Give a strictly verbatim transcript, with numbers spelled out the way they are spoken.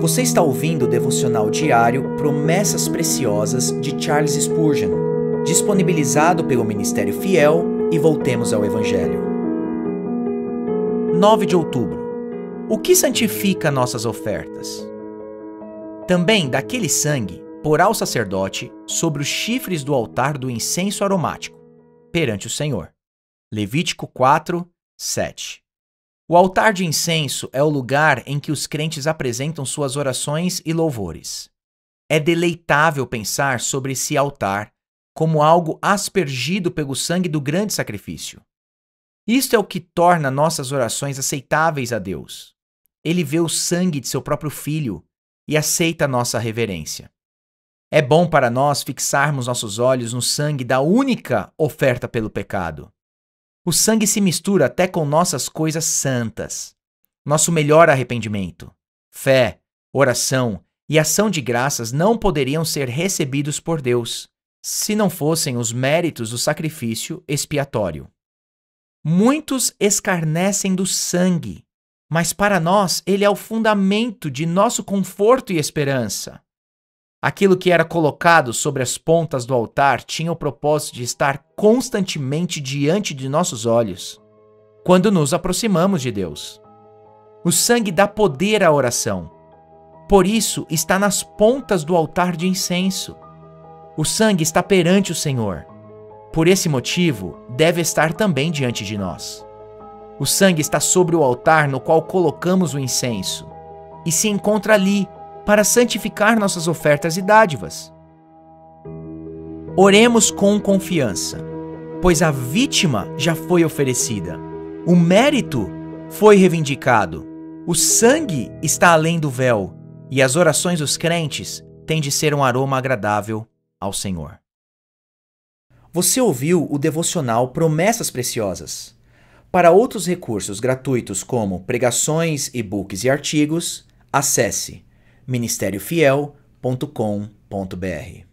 Você está ouvindo o devocional diário Promessas Preciosas de Charles Spurgeon, disponibilizado pelo Ministério Fiel e Voltemos ao Evangelho. nove de outubro. O que santifica nossas ofertas? Também daquele sangue porá o sacerdote sobre os chifres do altar do incenso aromático, perante o Senhor. Levítico quatro, sete. O altar de incenso é o lugar em que os crentes apresentam suas orações e louvores. É deleitável pensar sobre esse altar como algo aspergido pelo sangue do grande sacrifício. Isto é o que torna nossas orações aceitáveis a Deus. Ele vê o sangue de seu próprio Filho e aceita nossa reverência. É bom para nós fixarmos nossos olhos no sangue da única oferta pelo pecado. O sangue se mistura até com nossas coisas santas. Nosso melhor arrependimento, fé, oração e ação de graças não poderiam ser recebidos por Deus se não fossem os méritos do sacrifício expiatório. Muitos escarnecem do sangue, mas para nós ele é o fundamento de nosso conforto e esperança. Aquilo que era colocado sobre as pontas do altar tinha o propósito de estar constantemente diante de nossos olhos, quando nos aproximamos de Deus. O sangue dá poder à oração. Por isso, está nas pontas do altar de incenso. O sangue está perante o Senhor. Por esse motivo, deve estar também diante de nós. O sangue está sobre o altar no qual colocamos o incenso e se encontra ali para santificar nossas ofertas e dádivas. Oremos com confiança, pois a vítima já foi oferecida, o mérito foi reivindicado, o sangue está além do véu e as orações dos crentes têm de ser um aroma agradável ao Senhor. Você ouviu o devocional Promessas Preciosas. Para outros recursos gratuitos como pregações, e-books e artigos, acesse ministério fiel ponto com ponto br.